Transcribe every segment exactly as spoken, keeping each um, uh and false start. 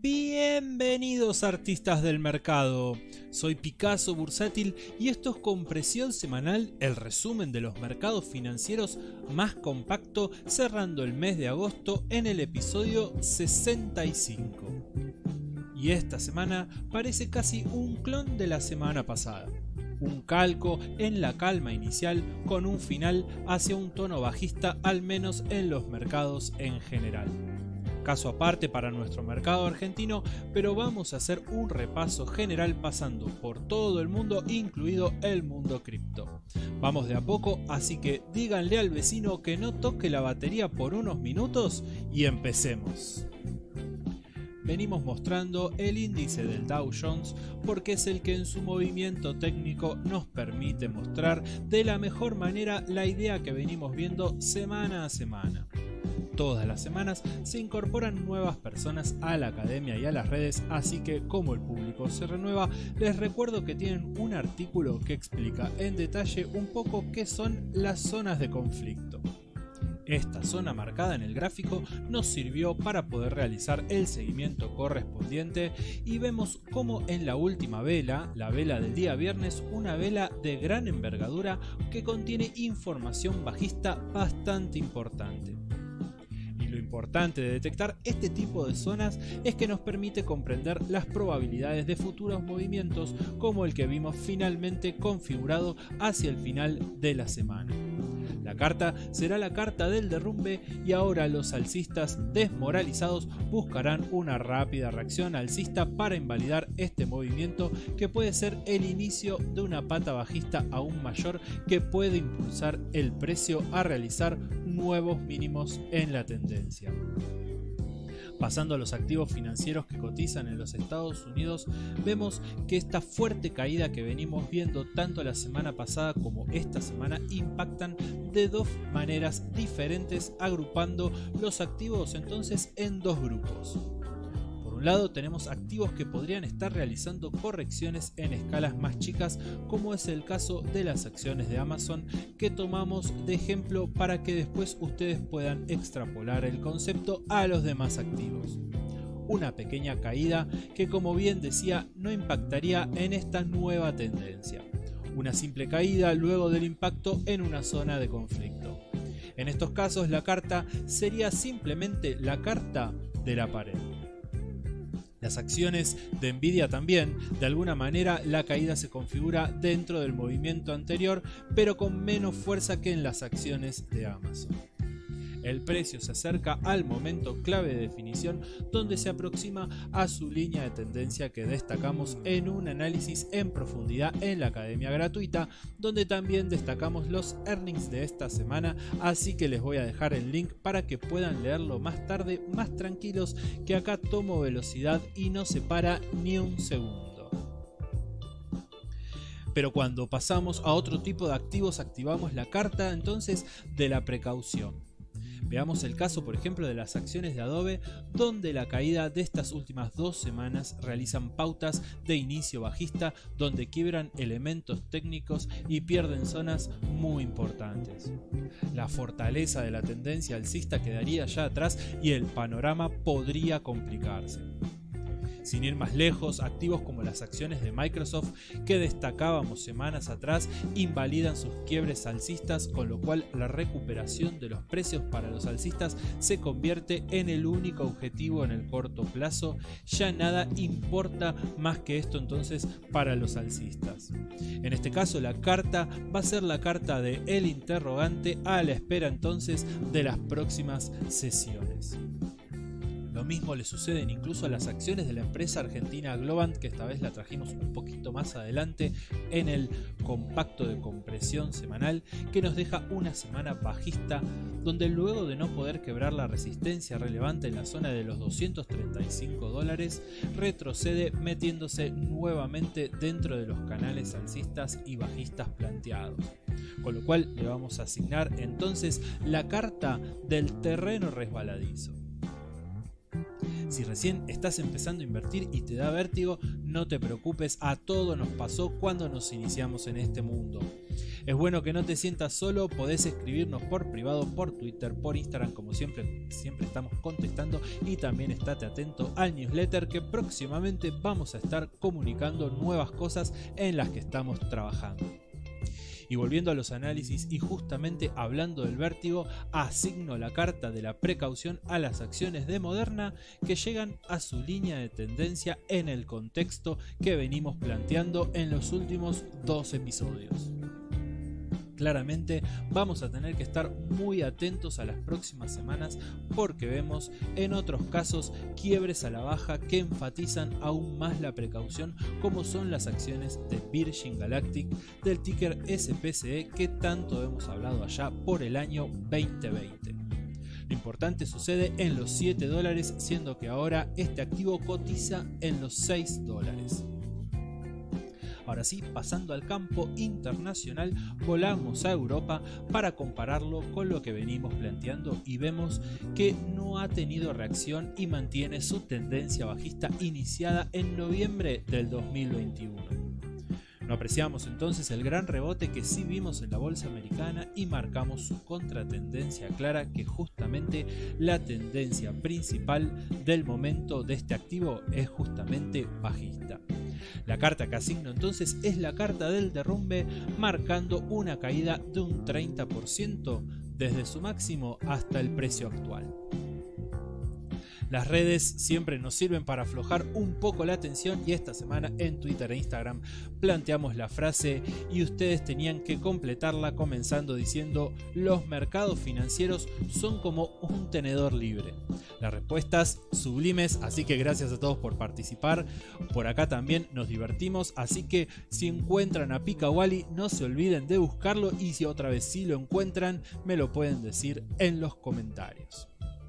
Bienvenidos artistas del mercado, soy Picasso Bursátil y esto es Compresión Semanal, el resumen de los mercados financieros más compacto cerrando el mes de agosto en el episodio sesenta y cinco. Y esta semana parece casi un clon de la semana pasada, un calco en la calma inicial con un final hacia un tono bajista al menos en los mercados en general. Caso aparte para nuestro mercado argentino, pero vamos a hacer un repaso general pasando por todo el mundo, incluido el mundo cripto. Vamos de a poco, así que díganle al vecino que no toque la batería por unos minutos y empecemos. Venimos mostrando el índice del Dow Jones porque es el que en su movimiento técnico nos permite mostrar de la mejor manera la idea que venimos viendo semana a semana. Todas las semanas se incorporan nuevas personas a la academia y a las redes, así que como el público se renueva, les recuerdo que tienen un artículo que explica en detalle un poco qué son las zonas de conflicto. Esta zona marcada en el gráfico nos sirvió para poder realizar el seguimiento correspondiente y vemos como en la última vela, la vela del día viernes, una vela de gran envergadura que contiene información bajista bastante importante. Lo importante de detectar este tipo de zonas es que nos permite comprender las probabilidades de futuros movimientos como el que vimos finalmente configurado hacia el final de la semana. La carta será la carta del derrumbe y ahora los alcistas desmoralizados buscarán una rápida reacción alcista para invalidar este movimiento que puede ser el inicio de una pata bajista aún mayor que puede impulsar el precio a realizar nuevos mínimos en la tendencia. Pasando a los activos financieros que cotizan en los Estados Unidos, vemos que esta fuerte caída que venimos viendo tanto la semana pasada como esta semana impactan de dos maneras diferentes, agrupando los activos entonces en dos grupos. Por un lado tenemos activos que podrían estar realizando correcciones en escalas más chicas, como es el caso de las acciones de Amazon que tomamos de ejemplo para que después ustedes puedan extrapolar el concepto a los demás activos. Una pequeña caída que, como bien decía, no impactaría en esta nueva tendencia. Una simple caída luego del impacto en una zona de conflicto. En estos casos la carta sería simplemente la carta de la pared. Las acciones de Nvidia también, de alguna manera la caída se configura dentro del movimiento anterior, pero con menos fuerza que en las acciones de Amazon. El precio se acerca al momento clave de definición donde se aproxima a su línea de tendencia que destacamos en un análisis en profundidad en la academia gratuita, donde también destacamos los earnings de esta semana, así que les voy a dejar el link para que puedan leerlo más tarde, más tranquilos, que acá tomo velocidad y no se para ni un segundo. Pero cuando pasamos a otro tipo de activos activamos la carta entonces de la precaución. Veamos el caso, por ejemplo, de las acciones de Adobe, donde la caída de estas últimas dos semanas realizan pautas de inicio bajista, donde quiebran elementos técnicos y pierden zonas muy importantes. La fortaleza de la tendencia alcista quedaría ya atrás y el panorama podría complicarse. Sin ir más lejos, activos como las acciones de Microsoft que destacábamos semanas atrás invalidan sus quiebres alcistas, con lo cual la recuperación de los precios para los alcistas se convierte en el único objetivo en el corto plazo. Ya nada importa más que esto entonces para los alcistas. En este caso la carta va a ser la carta de el interrogante a la espera entonces de las próximas sesiones. Lo mismo le suceden incluso a las acciones de la empresa argentina Globant, que esta vez la trajimos un poquito más adelante en el compacto de compresión semanal, que nos deja una semana bajista, donde luego de no poder quebrar la resistencia relevante en la zona de los doscientos treinta y cinco dólares, retrocede metiéndose nuevamente dentro de los canales alcistas y bajistas planteados. Con lo cual le vamos a asignar entonces la carta del terreno resbaladizo. Si recién estás empezando a invertir y te da vértigo, no te preocupes, a todos nos pasó cuando nos iniciamos en este mundo. Es bueno que no te sientas solo, podés escribirnos por privado, por Twitter, por Instagram, como siempre, siempre estamos contestando, y también estate atento al newsletter que próximamente vamos a estar comunicando nuevas cosas en las que estamos trabajando. Y volviendo a los análisis y justamente hablando del vértigo, asigno la carta de la precaución a las acciones de Moderna que llegan a su línea de tendencia en el contexto que venimos planteando en los últimos dos episodios. Claramente vamos a tener que estar muy atentos a las próximas semanas porque vemos en otros casos quiebres a la baja que enfatizan aún más la precaución, como son las acciones de Virgin Galactic del ticker S P C E que tanto hemos hablado allá por el año veinte veinte. Lo importante sucede en los siete dólares, siendo que ahora este activo cotiza en los seis dólares. Ahora sí, pasando al campo internacional, volamos a Europa para compararlo con lo que venimos planteando y vemos que no ha tenido reacción y mantiene su tendencia bajista iniciada en noviembre del dos mil veintiuno. No apreciamos entonces el gran rebote que sí vimos en la bolsa americana y marcamos su contratendencia clara, que justamente la tendencia principal del momento de este activo es justamente bajista. La carta que asigno entonces es la carta del derrumbe, marcando una caída de un treinta por ciento desde su máximo hasta el precio actual. Las redes siempre nos sirven para aflojar un poco la atención y esta semana en Twitter e Instagram planteamos la frase y ustedes tenían que completarla comenzando diciendo: los mercados financieros son como un tenedor libre. Las respuestas sublimes, así que gracias a todos por participar. Por acá también nos divertimos, así que si encuentran a Pika Wally no se olviden de buscarlo y si otra vez sí lo encuentran me lo pueden decir en los comentarios.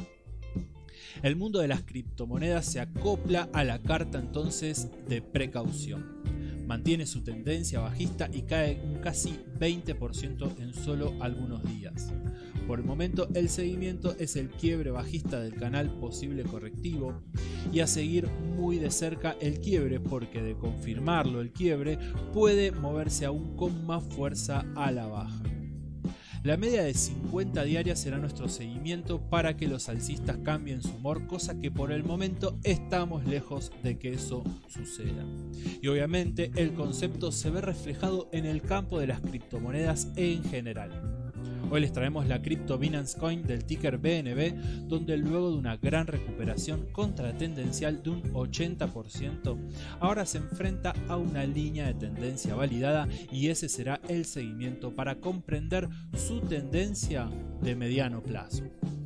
El mundo de las criptomonedas se acopla a la carta entonces de precaución. Mantiene su tendencia bajista y cae un casi veinte por ciento en solo algunos días. Por el momento el seguimiento es el quiebre bajista del canal posible correctivo y a seguir muy de cerca el quiebre, porque de confirmarlo el quiebre puede moverse aún con más fuerza a la baja. La media de cincuenta diarias será nuestro seguimiento para que los alcistas cambien su humor, cosa que por el momento estamos lejos de que eso suceda. Y obviamente el concepto se ve reflejado en el campo de las criptomonedas en general. Hoy les traemos la cripto Binance Coin del ticker B N B, donde luego de una gran recuperación contratendencial de un ochenta por ciento, ahora se enfrenta a una línea de tendencia validada y ese será el seguimiento para comprender su tendencia de mediano plazo.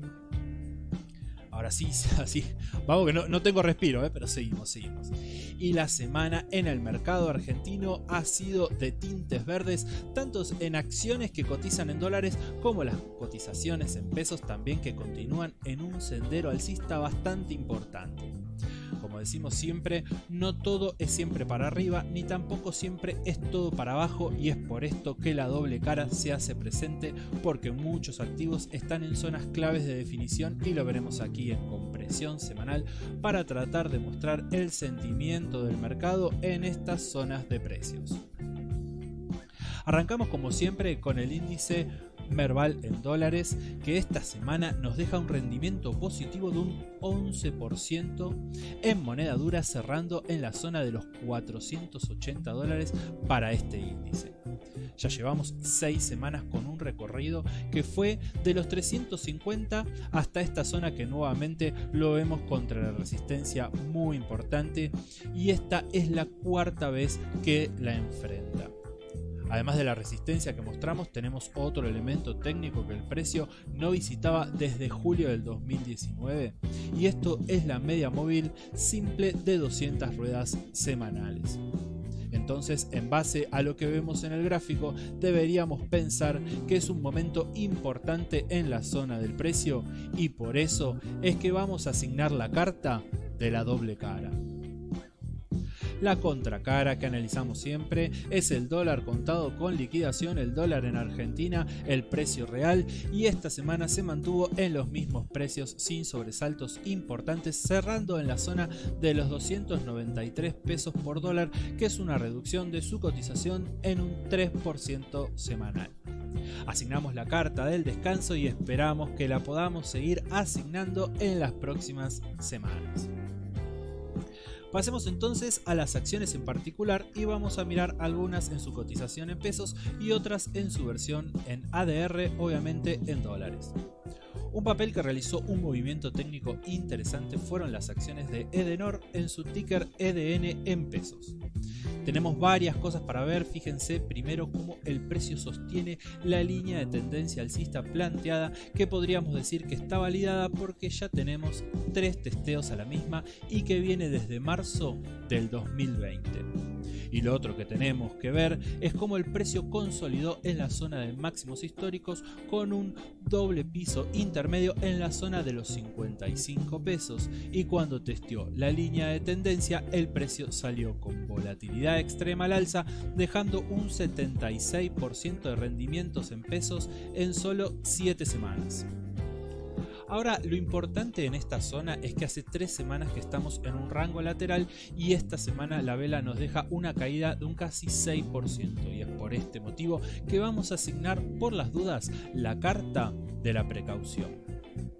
Ahora sí, así, vamos que no, no tengo respiro, ¿eh? Pero seguimos, seguimos. Y la semana en el mercado argentino ha sido de tintes verdes, tanto en acciones que cotizan en dólares como las cotizaciones en pesos también, que continúan en un sendero alcista bastante importante. Como decimos siempre, no todo es siempre para arriba, ni tampoco siempre es todo para abajo, y es por esto que la doble cara se hace presente, porque muchos activos están en zonas claves de definición y lo veremos aquí en compresión semanal para tratar de mostrar el sentimiento del mercado en estas zonas de precios. Arrancamos como siempre con el índice Merval en dólares, que esta semana nos deja un rendimiento positivo de un once por ciento en moneda dura, cerrando en la zona de los cuatrocientos ochenta dólares para este índice. Ya llevamos seis semanas con un recorrido que fue de los trescientos cincuenta hasta esta zona, que nuevamente lo vemos contra la resistencia muy importante, y esta es la cuarta vez que la enfrenta. Además de la resistencia que mostramos, tenemos otro elemento técnico que el precio no visitaba desde julio del dos mil diecinueve, y esto es la media móvil simple de doscientas ruedas semanales. Entonces, en base a lo que vemos en el gráfico, deberíamos pensar que es un momento importante en la zona del precio, y por eso es que vamos a asignar la carta de la doble cara. La contracara que analizamos siempre es el dólar contado con liquidación, el dólar en Argentina, el precio real, y esta semana se mantuvo en los mismos precios sin sobresaltos importantes, cerrando en la zona de los doscientos noventa y tres pesos por dólar, que es una reducción de su cotización en un tres por ciento semanal. Asignamos la carta del descanso y esperamos que la podamos seguir asignando en las próximas semanas. Pasemos entonces a las acciones en particular y vamos a mirar algunas en su cotización en pesos y otras en su versión en A D R, obviamente en dólares. Un papel que realizó un movimiento técnico interesante fueron las acciones de Edenor en su ticker E D N en pesos. Tenemos varias cosas para ver, fíjense primero cómo el precio sostiene la línea de tendencia alcista planteada, que podríamos decir que está validada porque ya tenemos tres testeos a la misma y que viene desde marzo del dos mil veinte. Y lo otro que tenemos que ver es cómo el precio consolidó en la zona de máximos históricos con un doble piso intermedio en la zona de los cincuenta y cinco pesos, y cuando testeó la línea de tendencia el precio salió con volatilidad extrema al alza, dejando un setenta y seis por ciento de rendimientos en pesos en solo siete semanas. Ahora, lo importante en esta zona es que hace tres semanas que estamos en un rango lateral y esta semana la vela nos deja una caída de un casi seis por ciento, y es por este motivo que vamos a asignar por las dudas la carta de la precaución.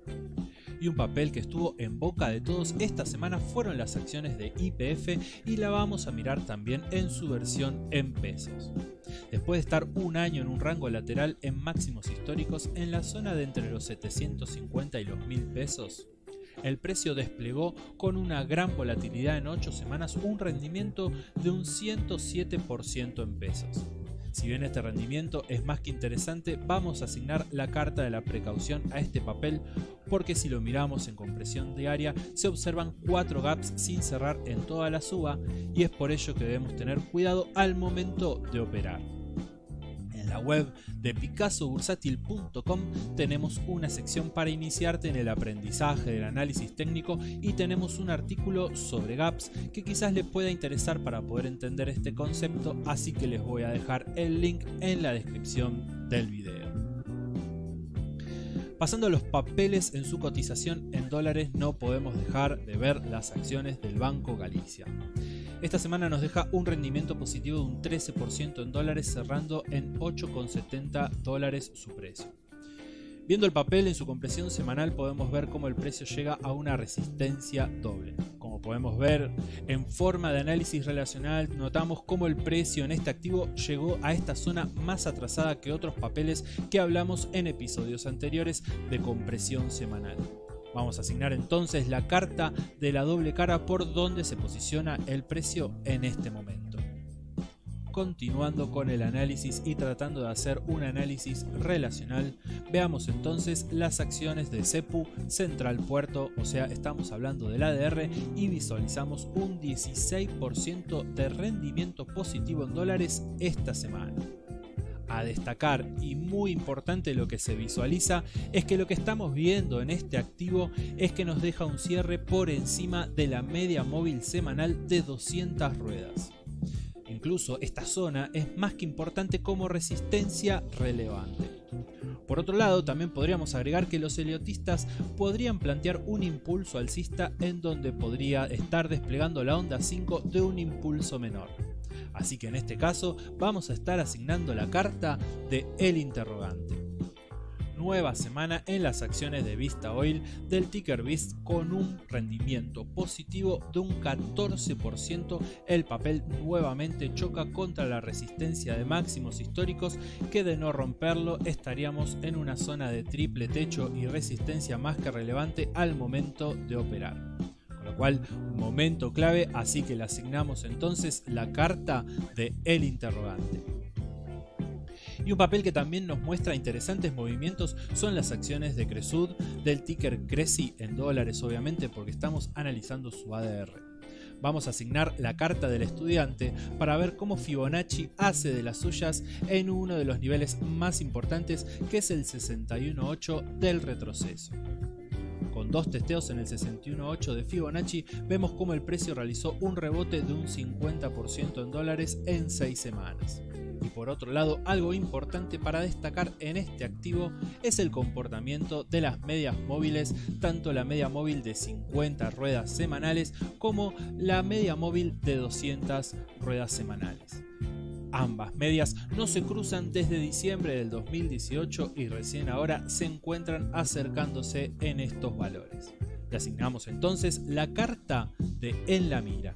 Y un papel que estuvo en boca de todos esta semana fueron las acciones de Y P F, y la vamos a mirar también en su versión en pesos. Después de estar un año en un rango lateral en máximos históricos en la zona de entre los setecientos cincuenta y los mil pesos, el precio desplegó con una gran volatilidad en ocho semanas un rendimiento de un ciento siete por ciento en pesos. Si bien este rendimiento es más que interesante, vamos a asignar la carta de la precaución a este papel, porque si lo miramos en compresión diaria se observan cuatro gaps sin cerrar en toda la suba, y es por ello que debemos tener cuidado al momento de operar. En la web de picasso bursátil punto com tenemos una sección para iniciarte en el aprendizaje del análisis técnico y tenemos un artículo sobre gaps que quizás les pueda interesar para poder entender este concepto, así que les voy a dejar el link en la descripción del video. Pasando a los papeles en su cotización en dólares, no podemos dejar de ver las acciones del Banco Galicia. Esta semana nos deja un rendimiento positivo de un trece por ciento en dólares, cerrando en ocho con setenta dólares su precio. Viendo el papel en su compresión semanal podemos ver cómo el precio llega a una resistencia doble. Como podemos ver en forma de análisis relacional, notamos cómo el precio en este activo llegó a esta zona más atrasada que otros papeles que hablamos en episodios anteriores de compresión semanal. Vamos a asignar entonces la carta de la doble cara por donde se posiciona el precio en este momento. Continuando con el análisis y tratando de hacer un análisis relacional, veamos entonces las acciones de Cepu Central Puerto, o sea, estamos hablando del A D R, y visualizamos un dieciséis por ciento de rendimiento positivo en dólares esta semana. A destacar, y muy importante lo que se visualiza, es que lo que estamos viendo en este activo es que nos deja un cierre por encima de la media móvil semanal de doscientas ruedas. Incluso esta zona es más que importante como resistencia relevante. Por otro lado, también podríamos agregar que los heliotistas podrían plantear un impulso alcista en donde podría estar desplegando la onda cinco de un impulso menor. Así que en este caso vamos a estar asignando la carta de el interrogante. Nueva semana en las acciones de Vista Oil del ticker V I S con un rendimiento positivo de un catorce por ciento. El papel nuevamente choca contra la resistencia de máximos históricos, que de no romperlo estaríamos en una zona de triple techo y resistencia más que relevante al momento de operar. Con lo cual, un momento clave, así que le asignamos entonces la carta de el interrogante. Y un papel que también nos muestra interesantes movimientos son las acciones de Cresud del ticker Creci en dólares, obviamente porque estamos analizando su A D R. Vamos a asignar la carta del estudiante para ver cómo Fibonacci hace de las suyas en uno de los niveles más importantes, que es el sesenta y uno punto ocho del retroceso. Con dos testeos en el sesenta y uno punto ocho de Fibonacci, vemos cómo el precio realizó un rebote de un cincuenta por ciento en dólares en seis semanas. Y por otro lado, algo importante para destacar en este activo es el comportamiento de las medias móviles, tanto la media móvil de cincuenta ruedas semanales como la media móvil de doscientas ruedas semanales. Ambas medias no se cruzan desde diciembre del dos mil dieciocho y recién ahora se encuentran acercándose en estos valores. Le asignamos entonces la carta de En la Mira.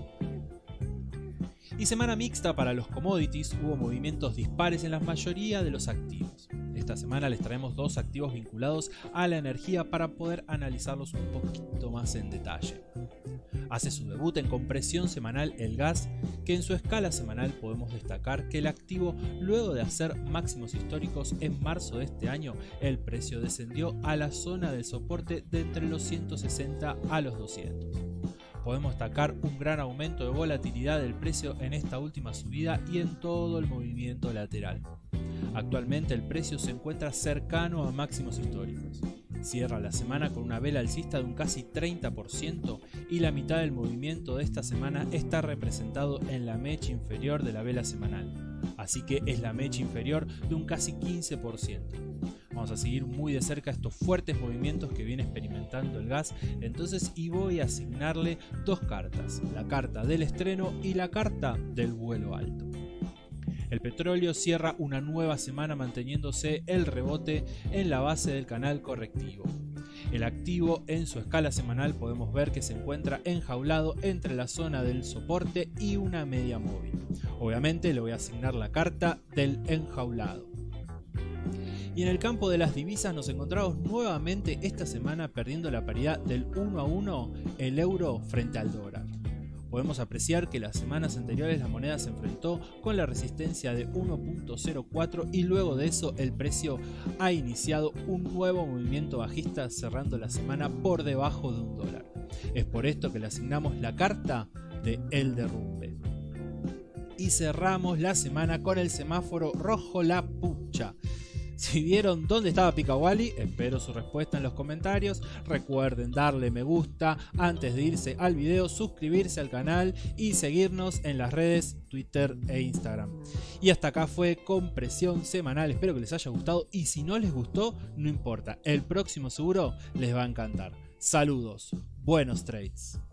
Y semana mixta para los commodities, hubo movimientos dispares en la mayoría de los activos. Esta semana les traemos dos activos vinculados a la energía para poder analizarlos un poquito más en detalle. Hace su debut en compresión semanal el gas, que en su escala semanal podemos destacar que el activo, luego de hacer máximos históricos en marzo de este año, el precio descendió a la zona del soporte de entre los ciento sesenta a los doscientos. Podemos destacar un gran aumento de volatilidad del precio en esta última subida y en todo el movimiento lateral. Actualmente el precio se encuentra cercano a máximos históricos. Cierra la semana con una vela alcista de un casi treinta por ciento y la mitad del movimiento de esta semana está representado en la mecha inferior de la vela semanal. Así que es la mecha inferior de un casi quince por ciento. Vamos a seguir muy de cerca estos fuertes movimientos que viene experimentando el gas, entonces y voy a asignarle dos cartas, la carta del estreno y la carta del vuelo alto. El petróleo cierra una nueva semana manteniéndose el rebote en la base del canal correctivo. El activo en su escala semanal podemos ver que se encuentra enjaulado entre la zona del soporte y una media móvil. Obviamente le voy a asignar la carta del enjaulado. Y en el campo de las divisas nos encontramos nuevamente esta semana perdiendo la paridad del uno a uno el euro frente al dólar. Podemos apreciar que las semanas anteriores la moneda se enfrentó con la resistencia de uno punto cero cuatro y luego de eso el precio ha iniciado un nuevo movimiento bajista cerrando la semana por debajo de un dólar. Es por esto que le asignamos la carta de el derrumbe. Y cerramos la semana con el semáforo rojo la pucha. Si vieron dónde estaba Picawali, espero su respuesta en los comentarios. Recuerden darle me gusta antes de irse al video, suscribirse al canal y seguirnos en las redes Twitter e Instagram. Y hasta acá fue Compresión Semanal, espero que les haya gustado y si no les gustó, no importa, el próximo seguro les va a encantar. Saludos, buenos trades.